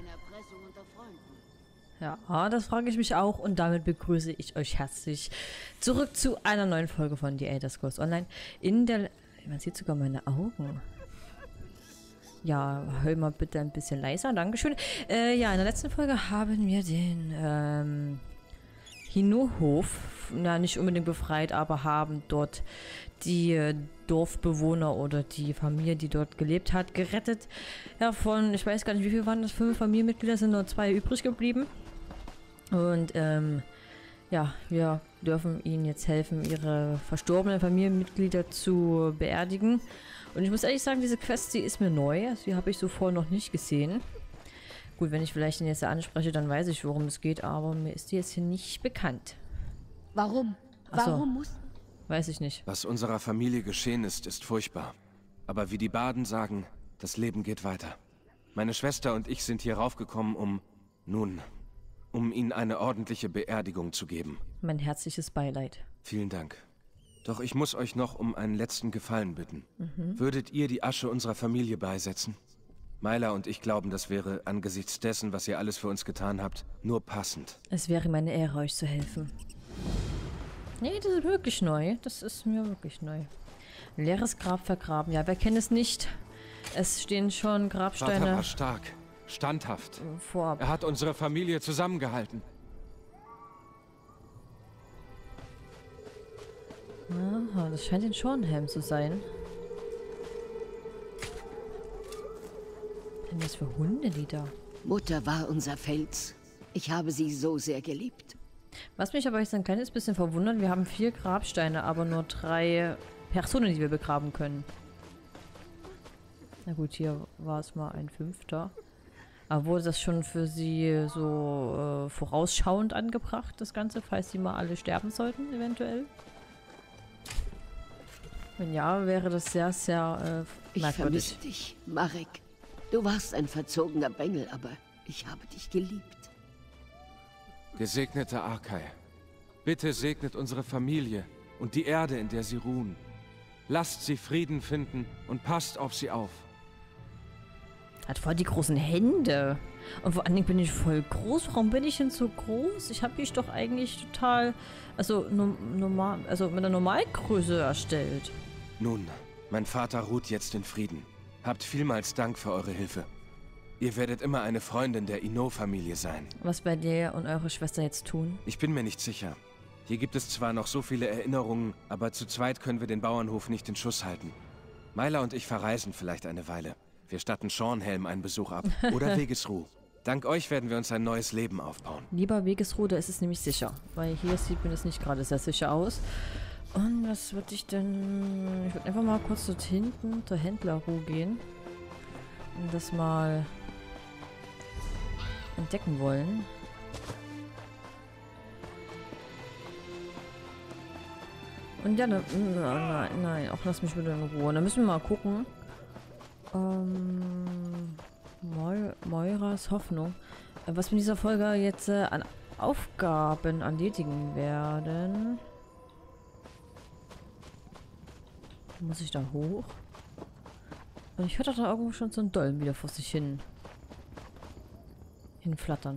Ja, das frage ich mich auch und damit begrüße ich euch herzlich zurück zu einer neuen Folge von The Elder Scrolls Online. Man sieht sogar meine Augen. Ja, hör mal bitte ein bisschen leiser, dankeschön. Ja, in der letzten Folge haben wir den Hinterhof, nicht unbedingt befreit, aber haben dort die Dorfbewohner oder die Familie, die dort gelebt hat, gerettet. Ja, ich weiß gar nicht, wie viele waren das? 5 Familienmitglieder, sind nur 2 übrig geblieben. Und ja, wir dürfen ihnen jetzt helfen, ihre verstorbenen Familienmitglieder zu beerdigen. Und ich muss ehrlich sagen, diese Quest, die ist mir neu. Also die habe ich so vorher noch nicht gesehen. Gut, wenn ich vielleicht den jetzt anspreche, dann weiß ich, worum es geht, aber mir ist die jetzt hier nicht bekannt. Warum? Ach so. Warum muss... Weiß ich nicht. Was unserer Familie geschehen ist, ist furchtbar. Aber wie die Barden sagen, das Leben geht weiter. Meine Schwester und ich sind hier raufgekommen, um ihnen eine ordentliche Beerdigung zu geben. Mein herzliches Beileid. Vielen Dank. Doch ich muss euch noch um einen letzten Gefallen bitten. Würdet ihr die Asche unserer Familie beisetzen? Myla und ich glauben, das wäre angesichts dessen, was ihr alles für uns getan habt, nur passend. Es wäre meine Ehre, euch zu helfen. Nee, das ist wirklich neu. Das ist mir wirklich neu. Leeres Grab vergraben. Ja, wer kennt es nicht? Es stehen schon Grabsteine... Vater war stark, standhaft. Vor. Er hat unsere Familie zusammengehalten. Aha, das scheint ein Schornhelm zu sein. Was sind das für Hunde, die da? Mutter war unser Fels. Ich habe sie so sehr geliebt. Was mich aber jetzt ein kleines bisschen verwundert, wir haben 4 Grabsteine, aber nur 3 Personen, die wir begraben können. Na gut, hier war es mal ein 5. Aber wurde das schon für sie so vorausschauend angebracht, das Ganze, falls sie mal alle sterben sollten, eventuell? Wenn ja, wäre das sehr, sehr Ich merkwürdig. vermisse dich, Marek. Du warst ein verzogener Bengel, aber ich habe dich geliebt. Gesegneter Arkai, bitte segnet unsere Familie und die Erde, in der sie ruhen. Lasst sie Frieden finden und passt auf sie auf. Hat voll die großen Hände. Und vor allen Dingen bin ich voll groß. Warum bin ich denn so groß? Ich habe mich doch eigentlich total, also normal, also mit einer Normalgröße erstellt. Nun, mein Vater ruht jetzt in Frieden. Habt vielmals Dank für eure Hilfe. Ihr werdet immer eine Freundin der Ino-Familie sein. Was werdet ihr und eure Schwester jetzt tun? Ich bin mir nicht sicher. Hier gibt es zwar noch so viele Erinnerungen, aber zu zweit können wir den Bauernhof nicht in Schuss halten. Myla und ich verreisen vielleicht eine Weile. Wir statten Schornhelm einen Besuch ab. Oder Wegesruh. Dank euch werden wir uns ein neues Leben aufbauen. Lieber Wegesruh, da ist es nämlich sicher. Weil hier sieht mir das nicht gerade sehr sicher aus. Und was würde ich denn... Ich würde einfach mal kurz dort hinten zur Händlerruhe gehen. Und das mal entdecken wollen. Und ja, dann... Nein, auch lass mich bitte in Ruhe. Dann müssen wir mal gucken. Moiras Hoffnung. Was wir in dieser Folge jetzt an Aufgaben erledigen werden. Muss ich da hoch? Und ich hörte da irgendwo schon so ein Dollen wieder vor sich hinflattern.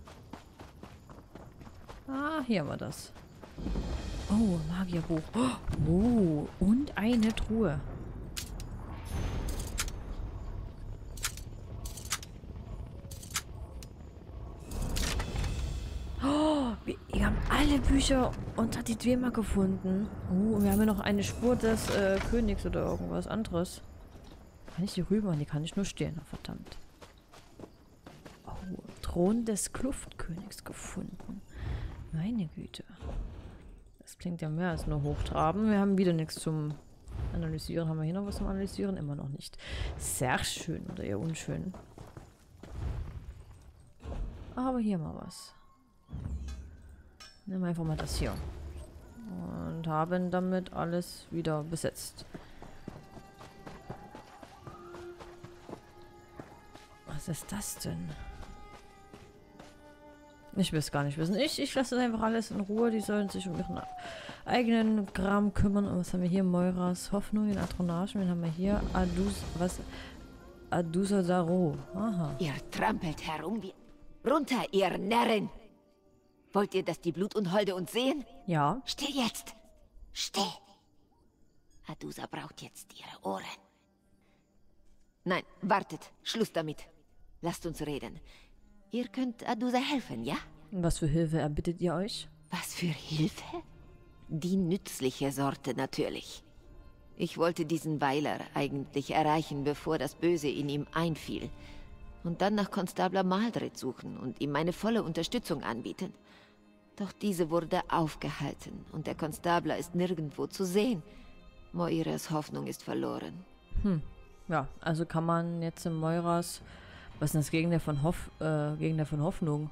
Ah, hier war das. Oh, Magierbuch. Oh, und eine Truhe. Wir haben alle Bücher unter die Dwemer gefunden. Oh, und wir haben ja noch eine Spur des Königs oder irgendwas anderes. Kann ich die rüber? Die kann ich nur stehen. Oh, verdammt. Oh, Thron des Kluftkönigs gefunden. Meine Güte. Das klingt ja mehr als nur hochtraben. Wir haben wieder nichts zum Analysieren. Haben wir hier noch was zum Analysieren? Immer noch nicht. Sehr schön oder eher unschön. Aber hier mal was. Nehmen wir einfach mal das hier. Und haben damit alles wieder besetzt. Was ist das denn? Ich will es gar nicht wissen. Ich lasse das einfach alles in Ruhe. Die sollen sich um ihren eigenen Kram kümmern. Und was haben wir hier? Moiras Hoffnung in Atronagen. Wen haben wir hier? Adus, was? Adusa Daro. Aha. Ihr trampelt herum wie... Runter, ihr Närrin! Wollt ihr, dass die Blutunholde uns sehen? Ja. Still jetzt! Still! Adusa braucht jetzt ihre Ohren. Nein, wartet. Schluss damit. Lasst uns reden. Ihr könnt Adusa helfen, ja? Was für Hilfe erbittet ihr euch? Was für Hilfe? Die nützliche Sorte natürlich. Ich wollte diesen Weiler eigentlich erreichen, bevor das Böse in ihm einfiel. Und dann nach Konstabler Maldred suchen und ihm meine volle Unterstützung anbieten. Doch diese wurde aufgehalten und der Konstabler ist nirgendwo zu sehen. Moiras Hoffnung ist verloren. Ja, also kann man jetzt in Moiras... Was ist denn das Gegner von Hoffnung?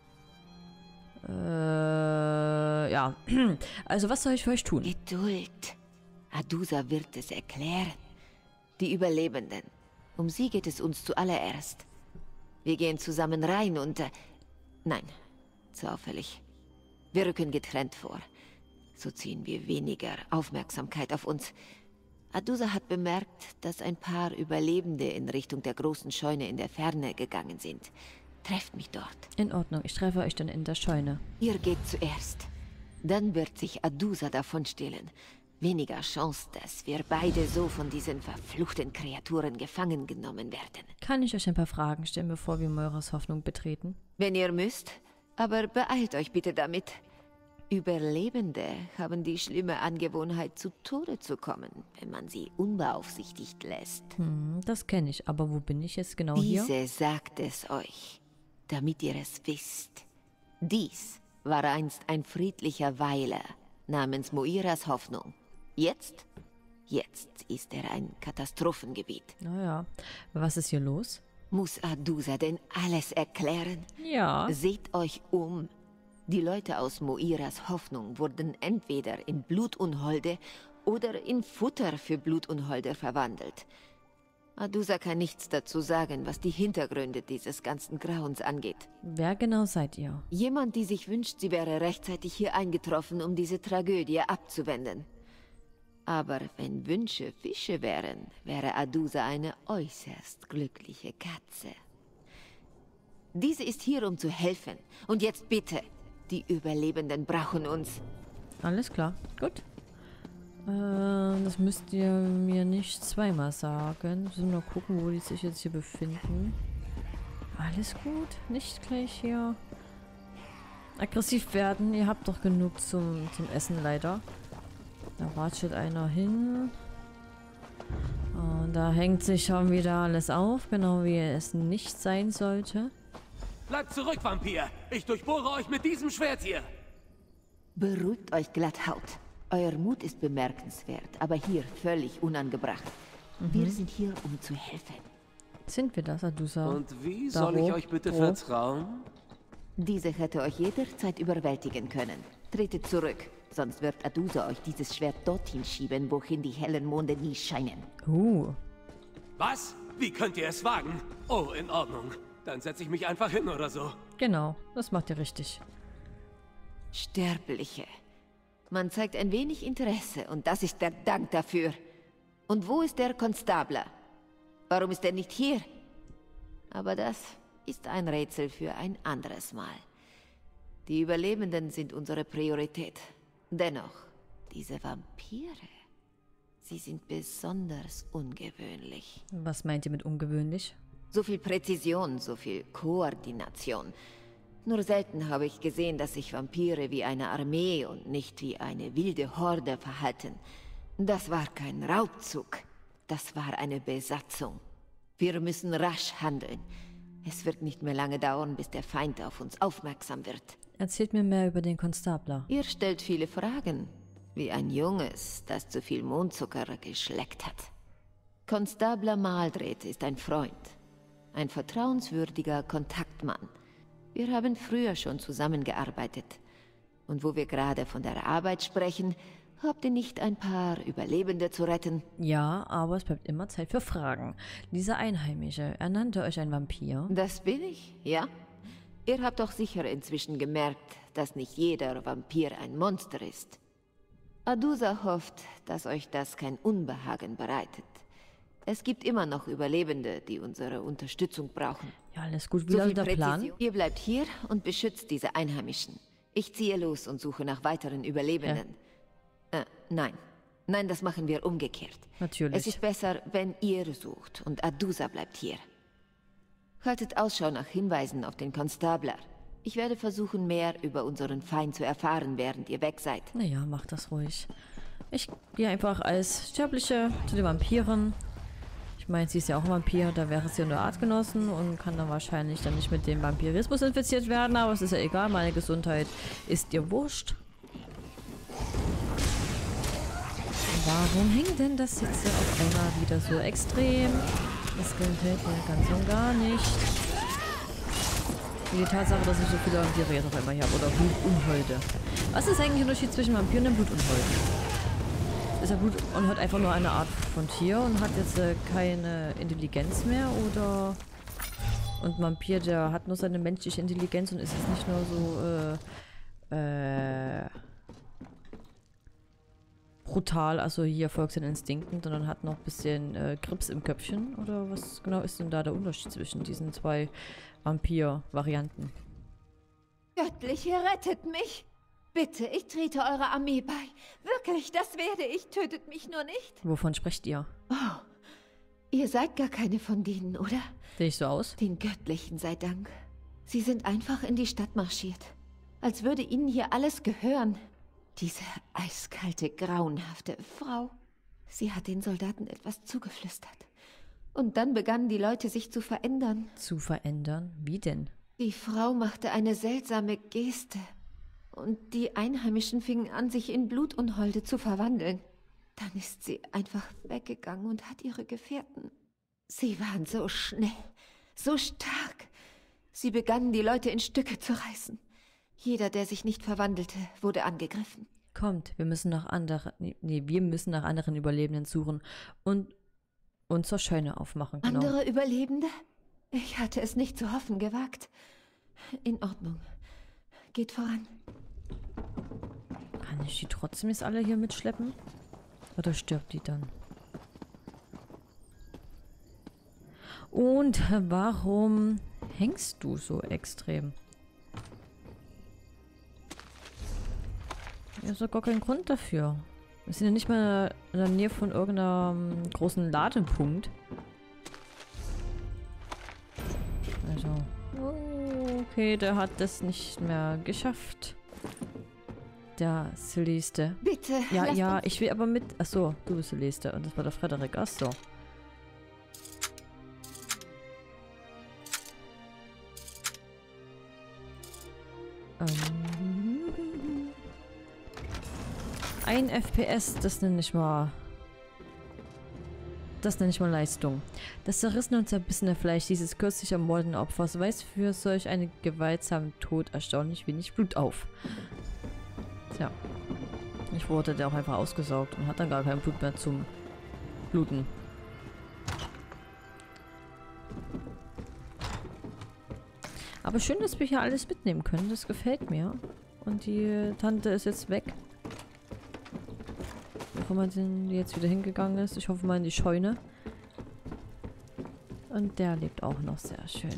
Ja. Also was soll ich für euch tun? Geduld. Adusa wird es erklären. Die Überlebenden. Um sie geht es uns zuallererst. Wir gehen zusammen rein und... nein, zu auffällig. Wir rücken getrennt vor. So ziehen wir weniger Aufmerksamkeit auf uns. Adusa hat bemerkt, dass ein paar Überlebende in Richtung der großen Scheune in der Ferne gegangen sind. Trefft mich dort. In Ordnung, ich treffe euch dann in der Scheune. Ihr geht zuerst. Dann wird sich Adusa davonstehlen. Weniger Chance, dass wir beide so von diesen verfluchten Kreaturen gefangen genommen werden. Kann ich euch ein paar Fragen stellen, bevor wir Moiras Hoffnung betreten? Wenn ihr müsst, aber beeilt euch bitte damit. Überlebende haben die schlimme Angewohnheit, zu Tode zu kommen, wenn man sie unbeaufsichtigt lässt. Das kenne ich, aber wo bin ich jetzt genau hier? Diese sagt es euch, damit ihr es wisst. Dies war einst ein friedlicher Weiler namens Moiras Hoffnung. Jetzt ist er ein Katastrophengebiet. Naja, was ist hier los? Muss Adusa denn alles erklären? Ja. Seht euch um. Die Leute aus Moiras Hoffnung wurden entweder in Blutunholde oder in Futter für Blutunholde verwandelt. Adusa kann nichts dazu sagen, was die Hintergründe dieses ganzen Grauens angeht. Wer genau seid ihr? Jemand, die sich wünscht, sie wäre rechtzeitig hier eingetroffen, um diese Tragödie abzuwenden. Aber wenn Wünsche Fische wären, wäre Adusa eine äußerst glückliche Katze. Diese ist hier, um zu helfen. Und jetzt bitte, die Überlebenden brauchen uns. Alles klar, gut. Das müsst ihr mir nicht zweimal sagen. Wir müssen nur gucken, wo die sich jetzt hier befinden. Alles gut, nicht gleich hier aggressiv werden. Ihr habt doch genug zum Essen leider. Da watschelt einer hin. Und da hängt sich schon wieder alles auf, genau wie es nicht sein sollte. Bleibt zurück, Vampir! Ich durchbohre euch mit diesem Schwert hier! Beruhigt euch, Glatthaut. Euer Mut ist bemerkenswert, aber hier völlig unangebracht. Wir sind hier, um zu helfen. Sind wir das, Adusa? Und wie soll ich euch bitte vertrauen? Diese hätte euch jederzeit überwältigen können. Tretet zurück, sonst wird Adusa euch dieses Schwert dorthin schieben, wohin die hellen Monde nie scheinen. Was? Wie könnt ihr es wagen? Oh, in Ordnung. Dann setze ich mich einfach hin oder so. Genau, das macht ihr richtig. Sterbliche. Man zeigt ein wenig Interesse und das ist der Dank dafür. Und wo ist der Konstabler? Warum ist er nicht hier? Aber das ist ein Rätsel für ein anderes Mal. Die Überlebenden sind unsere Priorität. Dennoch, diese Vampire, sie sind besonders ungewöhnlich. Was meint ihr mit ungewöhnlich? So viel Präzision, so viel Koordination. Nur selten habe ich gesehen, dass sich Vampire wie eine Armee und nicht wie eine wilde Horde verhalten. Das war kein Raubzug. Das war eine Besatzung. Wir müssen rasch handeln. Es wird nicht mehr lange dauern, bis der Feind auf uns aufmerksam wird. Erzählt mir mehr über den Konstabler. Ihr stellt viele Fragen. Wie ein Junges, das zu viel Mondzucker geschleckt hat. Konstabler Maldred ist ein Freund. Ein vertrauenswürdiger Kontaktmann. Wir haben früher schon zusammengearbeitet. Und wo wir gerade von der Arbeit sprechen, habt ihr nicht ein paar Überlebende zu retten? Ja, aber es bleibt immer Zeit für Fragen. Dieser Einheimische, er nannte euch ein Vampir. Das bin ich, ja? Ihr habt doch sicher inzwischen gemerkt, dass nicht jeder Vampir ein Monster ist. Adusa hofft, dass euch das kein Unbehagen bereitet. Es gibt immer noch Überlebende, die unsere Unterstützung brauchen. Ja, alles gut. Wie lautet der Plan? Ihr bleibt hier und beschützt diese Einheimischen. Ich ziehe los und suche nach weiteren Überlebenden. Nein. Nein, das machen wir umgekehrt. Natürlich. Es ist besser, wenn ihr sucht und Adusa bleibt hier. Haltet Ausschau nach Hinweisen auf den Konstabler. Ich werde versuchen, mehr über unseren Feind zu erfahren, während ihr weg seid. Naja, macht das ruhig. Ich gehe einfach als Sterbliche zu den Vampiren. Ich meine, sie ist ja auch ein Vampir, da wäre sie unter Artgenossen und kann dann wahrscheinlich dann nicht mit dem Vampirismus infiziert werden, aber es ist ja egal, meine Gesundheit ist ihr wurscht. Warum hängt denn das jetzt auf einmal wieder so extrem? Das gefällt mir ganz und gar nicht. Die Tatsache, dass ich so viele Vampire jetzt auf einmal hier habe, oder Blutunholde. Was ist eigentlich der Unterschied zwischen Vampiren und Blutunholden? Ist der Blutunhold einfach nur eine Art von Tier und hat jetzt keine Intelligenz mehr, oder? Und ein Vampir, der hat nur seine menschliche Intelligenz und ist jetzt nicht nur so, brutal, also hier folgt seinen Instinkten, sondern hat noch ein bisschen Grips im Köpfchen. Oder was genau ist denn da der Unterschied zwischen diesen zwei Vampir-Varianten? Göttliche, rettet mich! Bitte, ich trete eurer Armee bei. Wirklich, das werde ich. Tötet mich nur nicht. Wovon sprecht ihr? Oh, ihr seid gar keine von denen, oder? Sehe ich so aus? Den Göttlichen sei Dank. Sie sind einfach in die Stadt marschiert. Als würde ihnen hier alles gehören. Diese eiskalte, grauenhafte Frau. Sie hat den Soldaten etwas zugeflüstert. Und dann begannen die Leute sich zu verändern. Zu verändern? Wie denn? Die Frau machte eine seltsame Geste. Und die Einheimischen fingen an, sich in Blutunholde zu verwandeln. Dann ist sie einfach weggegangen und hat ihre Gefährten. Sie waren so schnell, so stark. Sie begannen, die Leute in Stücke zu reißen. Jeder, der sich nicht verwandelte, wurde angegriffen. Kommt, wir müssen nach anderen, wir müssen nach anderen Überlebenden suchen und uns zur Scheune aufmachen. Genau. Andere Überlebende? Ich hatte es nicht zu hoffen gewagt. In Ordnung. Geht voran. Kann ich die trotzdem jetzt alle hier mitschleppen? Oder stirbt die dann? Und warum hängst du so extrem? Ja, ist doch gar kein Grund dafür. Wir sind ja nicht mal in der Nähe von irgendeinem großen Ladepunkt. Also. Okay, der hat das nicht mehr geschafft. Der Celeste. Bitte. Ja, ich will aber mit. Achso, du bist Celeste. Und das war der Frederik. Achso. Ein FPS, das nenne ich mal. Das nenne ich mal Leistung. Das zerrissene und zerbissene Fleisch dieses kürzlich ermordeten Opfers weist für solch einen gewaltsamen Tod erstaunlich wenig Blut auf. Tja. Ich wurde der auch einfach ausgesaugt und hat dann gar kein Blut mehr zum Bluten. Aber schön, dass wir hier alles mitnehmen können. Das gefällt mir. Und die Tante ist jetzt weg. Wo auch immer die jetzt wieder hingegangen ist. Ich hoffe mal in die Scheune. Und der lebt auch noch sehr schön.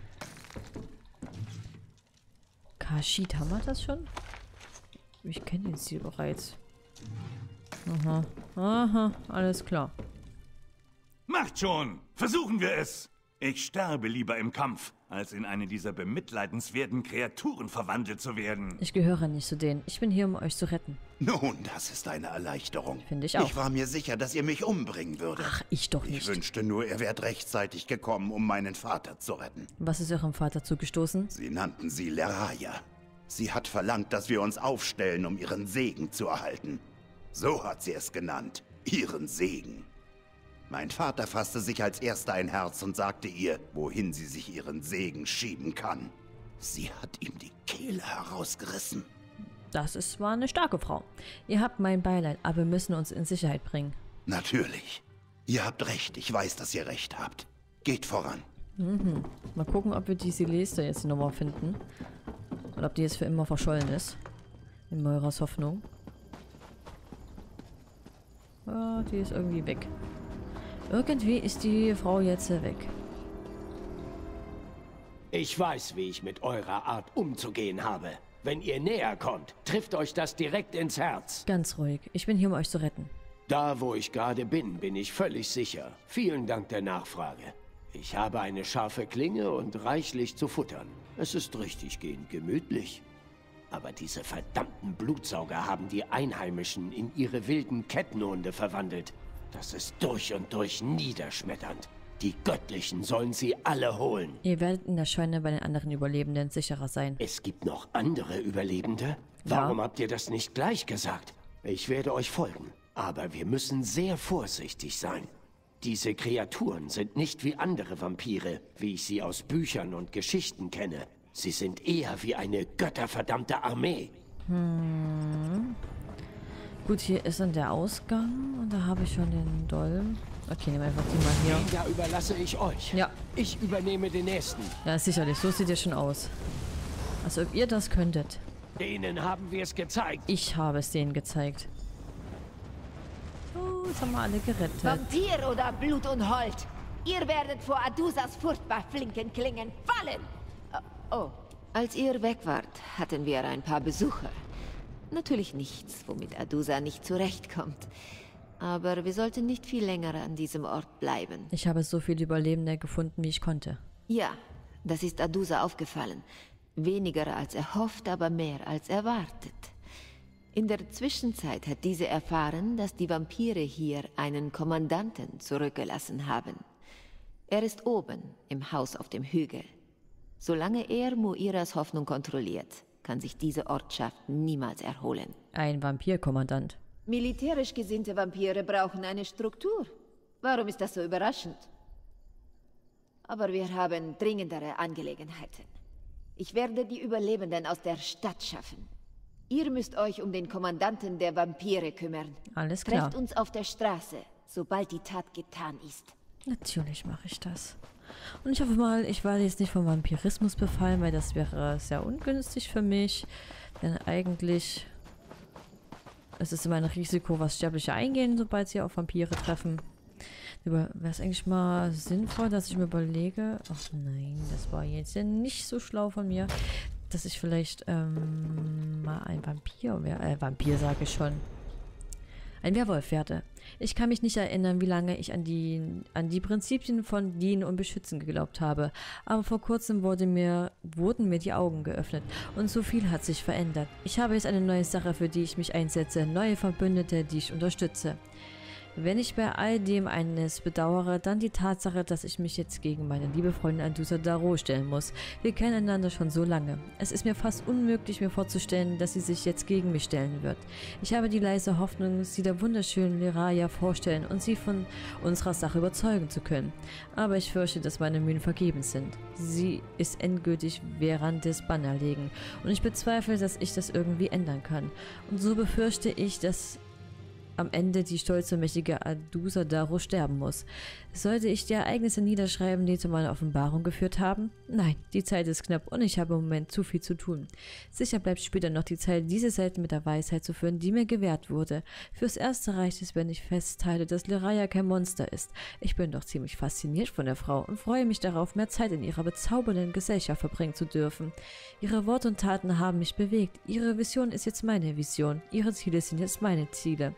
Kashid, haben wir das schon? Ich kenne den Ziel bereits. Aha. Aha, alles klar. Macht schon! Versuchen wir es! Ich sterbe lieber im Kampf, als in eine dieser bemitleidenswerten Kreaturen verwandelt zu werden. Ich gehöre nicht zu denen. Ich bin hier, um euch zu retten. Nun, das ist eine Erleichterung. Finde ich auch. Ich war mir sicher, dass ihr mich umbringen würdet. Ach, ich doch nicht. Ich wünschte nur, ihr wärt rechtzeitig gekommen, um meinen Vater zu retten. Was ist eurem Vater zugestoßen? Sie nannten sie Leraya. Sie hat verlangt, dass wir uns aufstellen, um ihren Segen zu erhalten. So hat sie es genannt. Ihren Segen. Mein Vater fasste sich als erster ein Herz und sagte ihr, wohin sie sich ihren Segen schieben kann. Sie hat ihm die Kehle herausgerissen. War eine starke Frau. Ihr habt mein Beileid, aber wir müssen uns in Sicherheit bringen. Natürlich. Ihr habt recht. Ich weiß, dass ihr recht habt. Geht voran. Mhm. Mal gucken, ob wir die Celeste jetzt nochmal finden. Oder ob die jetzt für immer verschollen ist. In Moiras Hoffnung. Ja, die ist irgendwie weg. Irgendwie ist die Frau jetzt weg. Ich weiß, wie ich mit eurer Art umzugehen habe. Wenn ihr näher kommt, trifft euch das direkt ins Herz. Ganz ruhig. Ich bin hier, um euch zu retten. Da, wo ich gerade bin ich völlig sicher. Vielen Dank der Nachfrage. Ich habe eine scharfe Klinge und reichlich zu futtern. Es ist richtiggehend gemütlich. Aber diese verdammten Blutsauger haben die Einheimischen in ihre wilden Kettenhunde verwandelt. Das ist durch und durch niederschmetternd. Die Göttlichen sollen sie alle holen. Ihr werdet in der Scheune bei den anderen Überlebenden sicherer sein. Es gibt noch andere Überlebende? Warum habt ihr das nicht gleich gesagt? Ich werde euch folgen. Aber wir müssen sehr vorsichtig sein. Diese Kreaturen sind nicht wie andere Vampire, wie ich sie aus Büchern und Geschichten kenne. Sie sind eher wie eine götterverdammte Armee. Gut, hier ist dann der Ausgang und da habe ich schon den Dolm. Okay, nehmen wir einfach die mal hier. Da überlasse ich euch. Ja. Ich übernehme den nächsten. Ja, sicherlich. So sieht ihr schon aus. Als ob ihr das könntet. Denen haben wir es gezeigt. Ich habe es denen gezeigt. Oh, jetzt haben wir alle gerettet. Vampir oder Blut und Holt. Ihr werdet vor Adusas furchtbar flinken Klingen fallen. Oh, als ihr weg wart, hatten wir ein paar Besucher. Natürlich nichts, womit Adusa nicht zurechtkommt. Aber wir sollten nicht viel länger an diesem Ort bleiben. Ich habe so viele Überlebende gefunden, wie ich konnte. Ja, das ist Adusa aufgefallen. Weniger als erhofft, aber mehr als erwartet. In der Zwischenzeit hat diese erfahren, dass die Vampire hier einen Kommandanten zurückgelassen haben. Er ist oben, im Haus auf dem Hügel. Solange er Moiras Hoffnung kontrolliert, kann sich diese Ortschaft niemals erholen. Ein Vampirkommandant. Militärisch gesinnte Vampire brauchen eine Struktur. Warum ist das so überraschend? Aber wir haben dringendere Angelegenheiten. Ich werde die Überlebenden aus der Stadt schaffen. Ihr müsst euch um den Kommandanten der Vampire kümmern. Alles klar. Trefft uns auf der Straße, sobald die Tat getan ist. Natürlich mache ich das. Und ich hoffe mal, ich werde jetzt nicht vom Vampirismus befallen, weil das wäre sehr ungünstig für mich. Denn eigentlich ist es immer ein Risiko, was Sterbliche eingehen, sobald sie auf Vampire treffen. Wäre es eigentlich mal sinnvoll, dass ich mir überlege... Ach nein, das war jetzt ja nicht so schlau von mir, dass ich vielleicht mal ein Vampir wäre. Vampir sage ich schon. Ein Werwolf werde. Ich kann mich nicht erinnern, wie lange ich an die Prinzipien von Dienen und Beschützen geglaubt habe. Aber vor kurzem wurden mir die Augen geöffnet und so viel hat sich verändert. Ich habe jetzt eine neue Sache, für die ich mich einsetze, neue Verbündete, die ich unterstütze. Wenn ich bei all dem eines bedauere, dann die Tatsache, dass ich mich jetzt gegen meine liebe Freundin Adusa Darrow stellen muss. Wir kennen einander schon so lange. Es ist mir fast unmöglich, mir vorzustellen, dass sie sich jetzt gegen mich stellen wird. Ich habe die leise Hoffnung, sie der wunderschönen Leraya vorstellen und sie von unserer Sache überzeugen zu können. Aber ich fürchte, dass meine Mühen vergebens sind. Sie ist endgültig Verandes Banner legen und ich bezweifle, dass ich das irgendwie ändern kann. Und so befürchte ich, dass am Ende die stolze, mächtige Adusa Darrow sterben muss. Sollte ich die Ereignisse niederschreiben, die zu meiner Offenbarung geführt haben? Nein, die Zeit ist knapp und ich habe im Moment zu viel zu tun. Sicher bleibt später noch die Zeit, diese Seiten mit der Weisheit zu führen, die mir gewährt wurde. Fürs Erste reicht es, wenn ich festhalte, dass Leraya kein Monster ist. Ich bin doch ziemlich fasziniert von der Frau und freue mich darauf, mehr Zeit in ihrer bezaubernden Gesellschaft verbringen zu dürfen. Ihre Worte und Taten haben mich bewegt. Ihre Vision ist jetzt meine Vision. Ihre Ziele sind jetzt meine Ziele.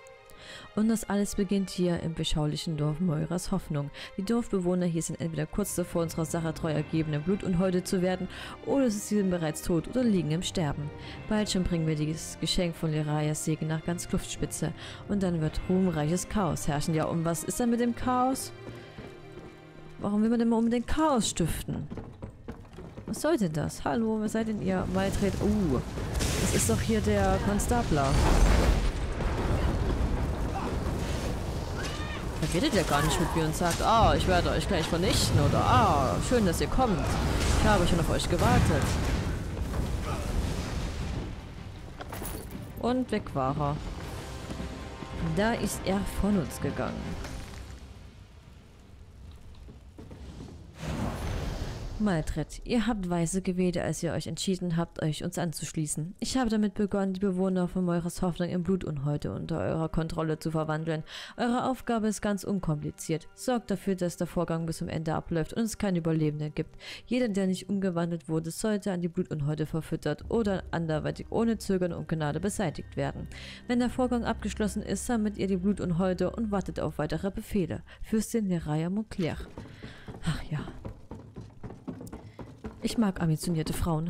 Und das alles beginnt hier im beschaulichen Dorf Moiras Hoffnung. Die Dorfbewohner hier sind entweder kurz davor, unserer Sache treu ergebene Blut und Häute zu werden, oder sie sind bereits tot oder liegen im Sterben. Bald schon bringen wir dieses Geschenk von Lerayas Segen nach ganz Kluftspitze. Und dann wird ruhmreiches Chaos herrschen. Ja, und was ist dann mit dem Chaos? Warum will man denn mal unbedingt Chaos stiften? Was soll denn das? Hallo, wer seid denn ihr? Maltret. Das ist doch hier der Konstabler. Da redet ja gar nicht mit mir und sagt, ich werde euch gleich vernichten oder schön, dass ihr kommt. Ich habe schon auf euch gewartet. Und weg war er. Da ist er von uns gegangen. Maldred, ihr habt weise gewählt, als ihr euch entschieden habt, euch uns anzuschließen. Ich habe damit begonnen, die Bewohner von Moiras Hoffnung in Blutunholde unter eurer Kontrolle zu verwandeln. Eure Aufgabe ist ganz unkompliziert. Sorgt dafür, dass der Vorgang bis zum Ende abläuft und es keine Überlebenden gibt. Jeder, der nicht umgewandelt wurde, sollte an die Blutunholde verfüttert oder anderweitig ohne Zögern und Gnade beseitigt werden. Wenn der Vorgang abgeschlossen ist, sammelt ihr die Blutunholde und wartet auf weitere Befehle. Fürstin Neraya Moncler. Ach ja. Ich mag ambitionierte Frauen.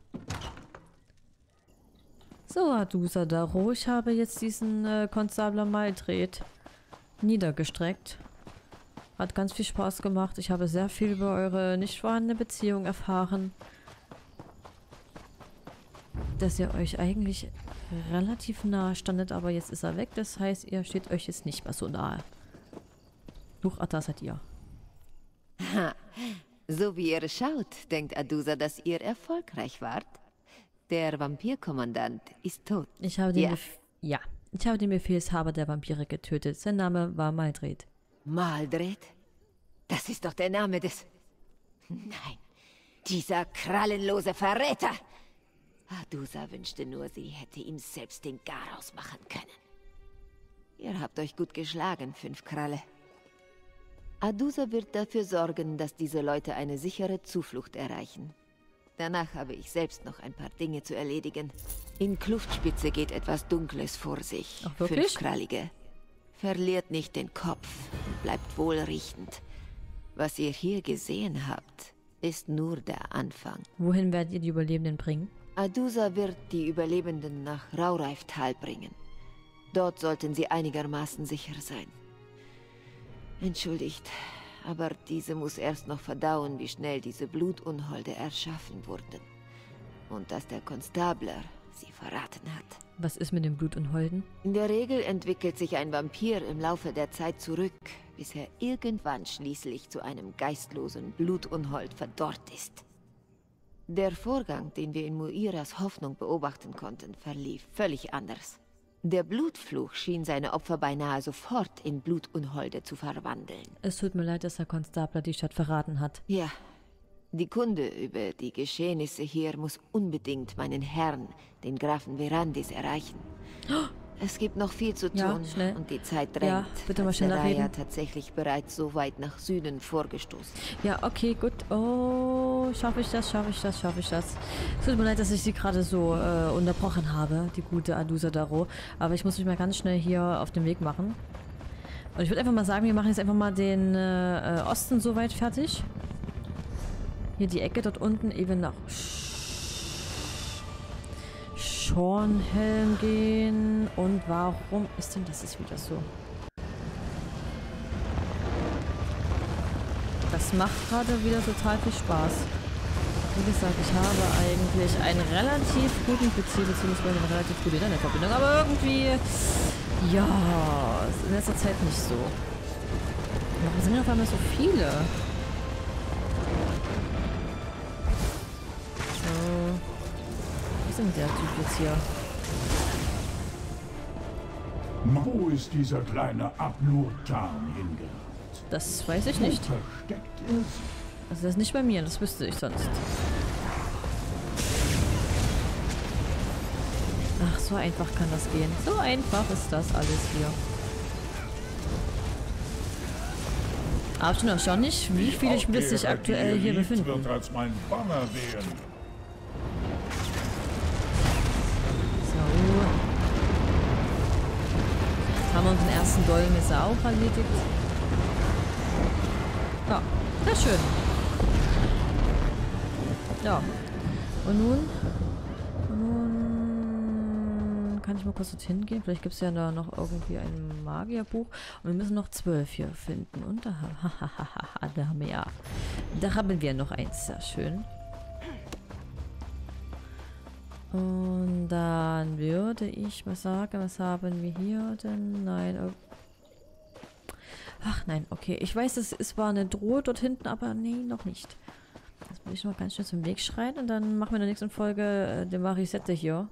So, Adusa Daro, ich habe jetzt diesen Konstabler Maldred niedergestreckt. Hat ganz viel Spaß gemacht. Ich habe sehr viel über eure nicht vorhandene Beziehung erfahren. Dass ihr euch eigentlich relativ nahe standet, aber jetzt ist er weg. Das heißt, ihr steht euch jetzt nicht mehr so nahe. Huch, da seid ihr. Ha. So wie ihr schaut, denkt Adusa, dass ihr erfolgreich wart. Der Vampirkommandant ist tot. Ich habe den ich habe den Befehlshaber der Vampire getötet. Sein Name war Maldred. Maldred? Das ist doch der Name des... Nein, dieser krallenlose Verräter! Adusa wünschte nur, sie hätte ihm selbst den Garaus machen können. Ihr habt euch gut geschlagen, 5 Kralle. Adusa wird dafür sorgen, dass diese Leute eine sichere Zuflucht erreichen. Danach habe ich selbst noch ein paar Dinge zu erledigen. In Kluftspitze geht etwas Dunkles vor sich. Ach, wirklich? 5 Krallige. Verliert nicht den Kopf und bleibt wohlriechend. Was ihr hier gesehen habt, ist nur der Anfang. Wohin werdet ihr die Überlebenden bringen? Adusa wird die Überlebenden nach Raureiftal bringen. Dort sollten sie einigermaßen sicher sein. Entschuldigt, aber diese muss erst noch verdauen, wie schnell diese Blutunholde erschaffen wurden. Und dass der Konstabler sie verraten hat. Was ist mit den Blutunholden? In der Regel entwickelt sich ein Vampir im Laufe der Zeit zurück, bis er irgendwann schließlich zu einem geistlosen Blutunhold verdorrt ist. Der Vorgang, den wir in Moiras Hoffnung beobachten konnten, verlief völlig anders. Der Blutfluch schien seine Opfer beinahe sofort in Blutunholde zu verwandeln. Es tut mir leid, dass der Konstabler die Stadt verraten hat. Ja, die Kunde über die Geschehnisse hier muss unbedingt meinen Herrn, den Grafen Verandis, erreichen. Es gibt noch viel zu tun, ja, schnell. Und die Zeit drängt. Ja, bitte mal schneller reden. Tatsächlich bereits so weit nach Süden vorgestoßen. Ja, okay, gut. Oh, schaffe ich das? Es tut mir leid, dass ich sie gerade so unterbrochen habe, die gute Adusa Daro. Aber ich muss mich mal ganz schnell hier auf den Weg machen. Und ich würde einfach mal sagen, wir machen jetzt einfach mal den Osten soweit fertig. Hier die Ecke dort unten eben nach Schornhelm gehen. Und warum ist denn das jetzt wieder so? Das macht gerade wieder total viel Spaß. Wie gesagt, ich habe eigentlich einen relativ guten PC, beziehungsweise eine relativ gute Internetverbindung, aber irgendwie, ja, ist in letzter Zeit nicht so. Warum sind denn auf einmal so viele? So. Wie ist denn der Typ jetzt hier? Wo ist dieser kleine Abnurtan hingerannt? Das weiß ich nicht. Wo versteckt er sich? Also das ist nicht bei mir, das wüsste ich sonst. Ach, so einfach kann das gehen. So einfach ist das alles hier. Aber schon erstaunlich, wie viele Spieler sich aktuell hier befinden. Wird als mein Banner wehen. So. Haben wir unseren ersten Dollen jetzt auch erledigt. Ja, sehr schön. Ja. Und nun kann ich mal kurz dorthin gehen. Vielleicht gibt es ja da noch irgendwie ein Magierbuch. Und wir müssen noch 12 hier finden. Und da haben wir ja. Da haben wir noch eins. Sehr schön. Und dann würde ich mal sagen, was haben wir hier denn? Nein. Ach nein, okay. Ich weiß, es war eine Truhe dort hinten, aber nee, noch nicht. Das muss ich noch ganz schnell zum Weg schreien und dann machen wir in der nächsten Folge die Marisette hier.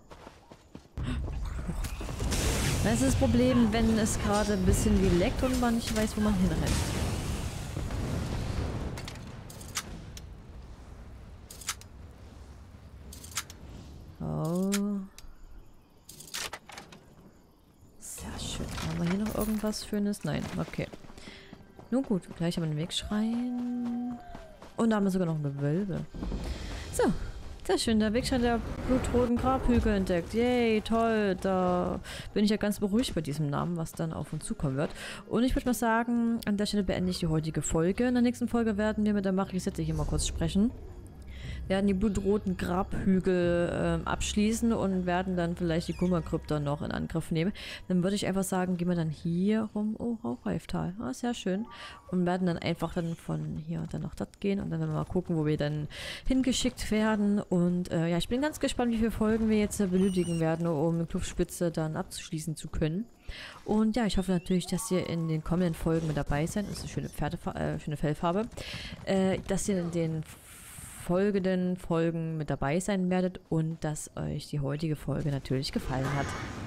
Das ist das Problem, wenn es gerade ein bisschen wie leckt und man nicht weiß, wo man hinrennt. irgendwas Schönes? Nein, okay. Nun gut, gleich haben wir einen Wegschrein. Und da haben wir sogar noch ein Gewölbe. So, sehr schön. Der Wegschrein der blutroten Grabhügel entdeckt. Yay, toll. Da bin ich ja ganz beruhigt bei diesem Namen, was dann auf uns zukommen wird. Und ich würde mal sagen, an der Stelle beende ich die heutige Folge. In der nächsten Folge werden wir mit der Marisette hier mal kurz sprechen. Wir werden die blutroten Grabhügel abschließen und werden dann vielleicht die Kummerkrypta noch in Angriff nehmen. Dann würde ich einfach sagen, gehen wir dann hier rum. Oh, Rauchreiftal. Ah, sehr schön. Und werden dann einfach dann von hier dann nach dort gehen und dann mal gucken, wo wir dann hingeschickt werden. Und ja, ich bin ganz gespannt, wie viele Folgen wir jetzt benötigen werden, um die Kluftspitze dann abzuschließen zu können. Und ja, ich hoffe natürlich, dass ihr in den kommenden Folgen mit dabei seid. Das ist eine schöne schöne Fellfarbe. Dass ihr in den folgenden Folgen mit dabei sein werdet und dass euch die heutige Folge natürlich gefallen hat.